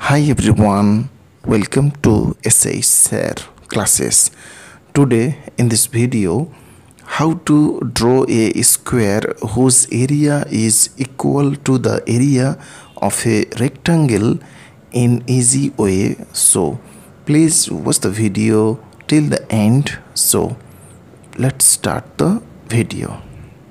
Hi everyone, welcome to SH Sir classes. Today in this video, how to draw a square whose area is equal to the area of a rectangle in easy way. So please watch the video till the end. So let's start the video.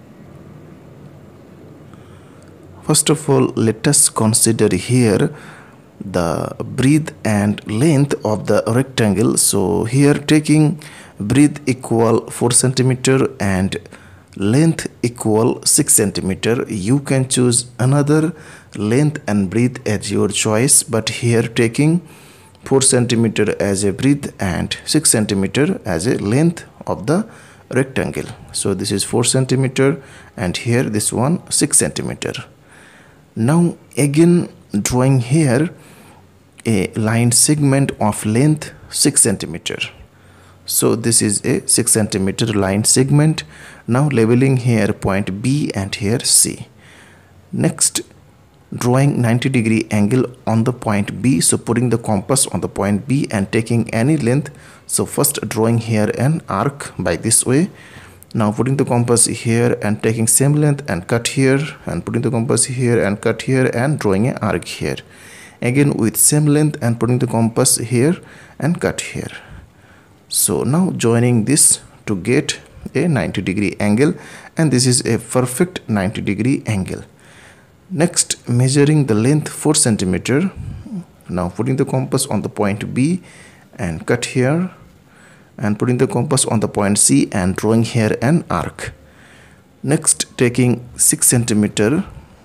First of all, let us consider here the breadth and length of the rectangle. So here taking breadth equal 4 centimeter and length equal 6 centimeter, you can choose another length and breadth as your choice, but here taking 4 centimeter as a breadth and 6 centimeter as a length of the rectangle. So this is 4 centimeter and here this one 6 centimeter. Now again drawing here a line segment of length 6 centimeter. So this is a 6 centimeter line segment. Now leveling here point B and here C. Next drawing 90-degree angle on the point B. So putting the compass on the point B and taking any length. So first drawing here an arc by this way. Now putting the compass here and taking same length and cut here, and putting the compass here and cut here and drawing an arc here. Again with same length and putting the compass here and cut here. So now joining this to get a 90-degree angle, and this is a perfect 90-degree angle. Next measuring the length 4 centimeter. Now putting the compass on the point B and cut here, and putting the compass on the point C and drawing here an arc. Next taking 6 centimeter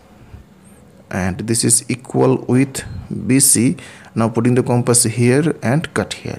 and this is equal with BC. Now putting the compass here and cut here.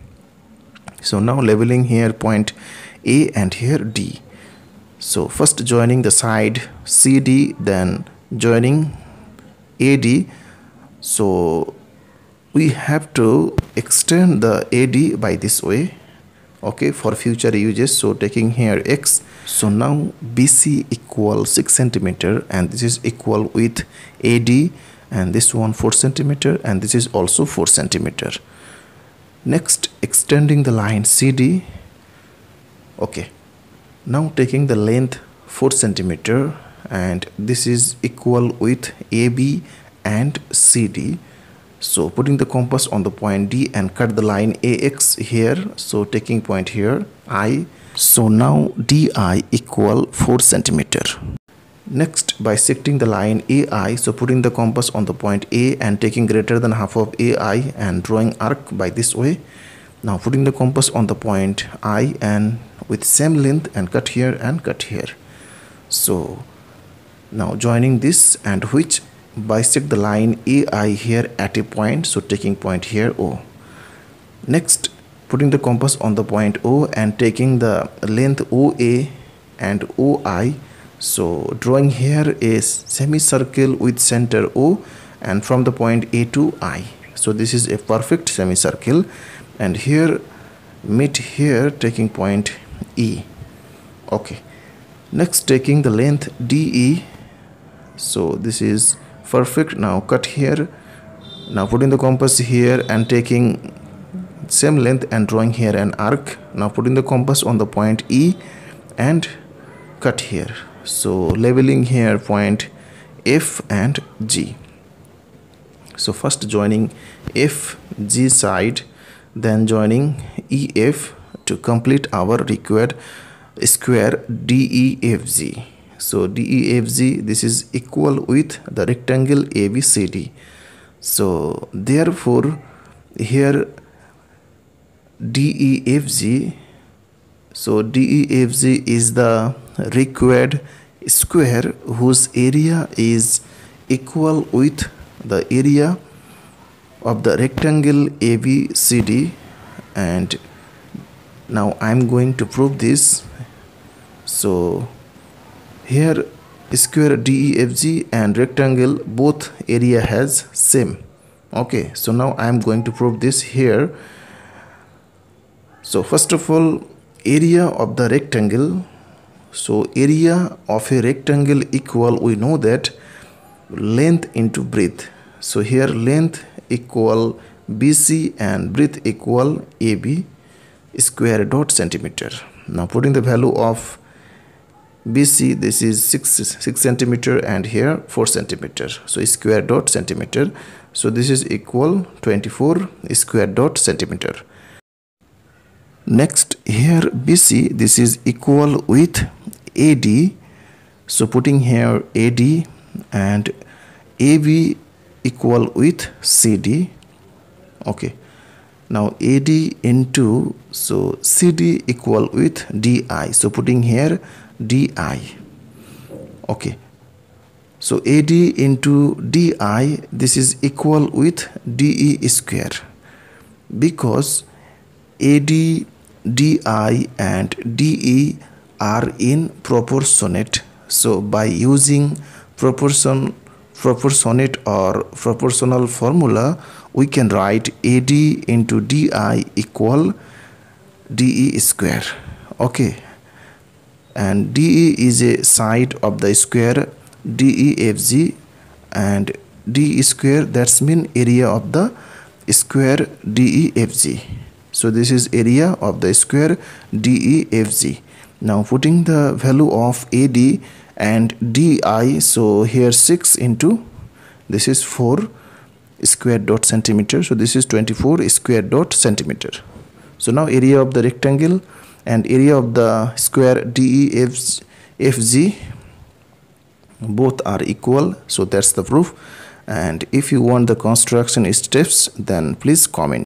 So now leveling here point A and here D. So first joining the side CD, then joining AD. So we have to extend the AD by this way, okay, for future uses. So taking here X. So now BC equal 6 centimeter and this is equal with AD, and this one 4 centimeter and this is also 4 centimeter. Next extending the line CD. Okay, now taking the length 4 centimeter and this is equal with AB and CD. So putting the compass on the point D and cut the line AX here. So taking point here I. So now DI equal 4 centimeter. Next bisecting the line AI. So putting the compass on the point A and taking greater than half of AI and drawing arc by this way. Now putting the compass on the point I and with same length and cut here and cut here. So now joining this and which bisect the line AI here at a point. So taking point here O. Next putting the compass on the point O and taking the length OA and OI. So drawing here a semicircle with center O and from the point A to I. So this is a perfect semicircle, and here meet here taking point E. Okay, next taking the length DE. So this is perfect. Now cut here. Now putting the compass here and taking same length and drawing here an arc. Now putting the compass on the point E and cut here. So leveling here point F and G. So first joining FG side, then joining EF to complete our required square DEFG. So DEFG, this is equal with the rectangle ABCD. So therefore here DEFG, so DEFG is the required square whose area is equal with the area of the rectangle ABCD. And now I'm going to prove this. So here square DEFG and rectangle both area has same. Okay, so now I'm going to prove this here. So first of all, area of the rectangle. So area of a rectangle equal, we know that length into breadth. So here length equal BC and breadth equal AB square dot centimeter. Now putting the value of BC, this is 6 centimeter, and here 4 centimeter, so square dot centimeter, so this is equal 24 square dot centimeter. Next, here BC, this is equal with AD, so putting here AD, and AB equal with CD. Okay, now AD into, so CD equal with DI, so putting here DI. Okay, so AD into DI, this is equal with DE square, because AD, DI and DE are in proportionate. So by using proportionate or proportional formula, we can write AD into DI equal DE square. Okay, and DE is a side of the square DEFG, and D square, that's mean area of the square DEFG. So this is area of the square DEFG. Now putting the value of AD and DI, so here 6 into, this is 4 square dot centimeter, so this is 24 square dot centimeter. So now area of the rectangle and area of the square DEFG both are equal, so that's the proof. And if you want the construction steps, then please comment.